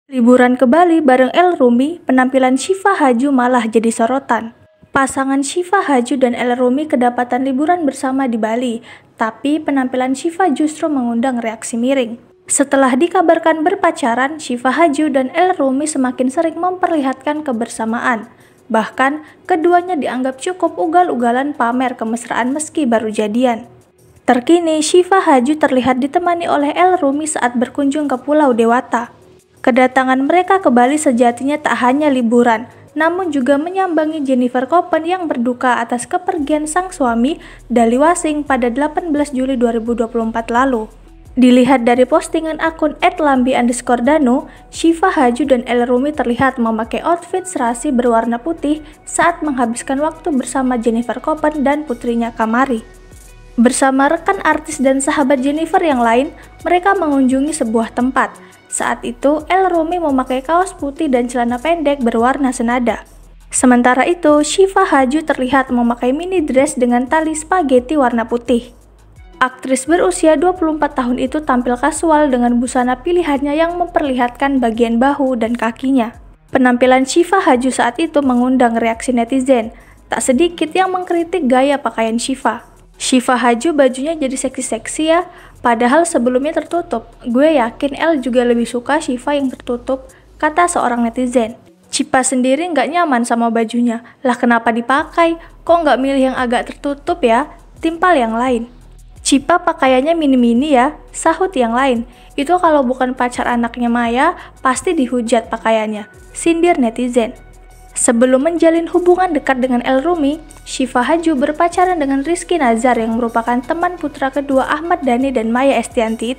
Liburan ke Bali bareng El Rumi, penampilan Syifa Haju malah jadi sorotan. Pasangan Syifa Haju dan El Rumi kedapatan liburan bersama di Bali, tapi penampilan Syifa justru mengundang reaksi miring. Setelah dikabarkan berpacaran, Syifa Haju dan El Rumi semakin sering memperlihatkan kebersamaan. Bahkan, keduanya dianggap cukup ugal-ugalan pamer kemesraan meski baru jadian. Terkini, Syifa Haju terlihat ditemani oleh El Rumi saat berkunjung ke Pulau Dewata. Kedatangan mereka ke Bali sejatinya tak hanya liburan, namun juga menyambangi Jennifer Copen yang berduka atas kepergian sang suami, Dali Wasing, pada 18 Juli 2024 lalu. Dilihat dari postingan akun @lambi_dano, Syifa Haju dan El Rumi terlihat memakai outfit serasi berwarna putih saat menghabiskan waktu bersama Jennifer Copen dan putrinya Kamari. Bersama rekan artis dan sahabat Jennifer yang lain, mereka mengunjungi sebuah tempat. Saat itu, El Rumi memakai kaos putih dan celana pendek berwarna senada. Sementara itu, Syifa Haju terlihat memakai mini dress dengan tali spaghetti warna putih. Aktris berusia 24 tahun itu tampil kasual dengan busana pilihannya yang memperlihatkan bagian bahu dan kakinya. Penampilan Syifa Haju saat itu mengundang reaksi netizen. Tak sedikit yang mengkritik gaya pakaian Syifa. Syifa Haju bajunya jadi seksi-seksi ya, padahal sebelumnya tertutup. Gue yakin El juga lebih suka Syifa yang tertutup, kata seorang netizen. Cipa sendiri nggak nyaman sama bajunya, lah kenapa dipakai? Kok nggak milih yang agak tertutup ya? Timpal yang lain. Cipa pakaiannya mini-mini ya, sahut yang lain. Itu kalau bukan pacar anaknya Maya, pasti dihujat pakaiannya, sindir netizen. Sebelum menjalin hubungan dekat dengan El Rumi, Syifa Haju berpacaran dengan Rizky Nazar yang merupakan teman putra kedua Ahmad Dhani dan Maya Estianty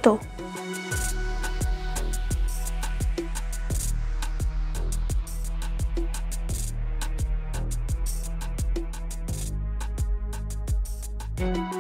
itu.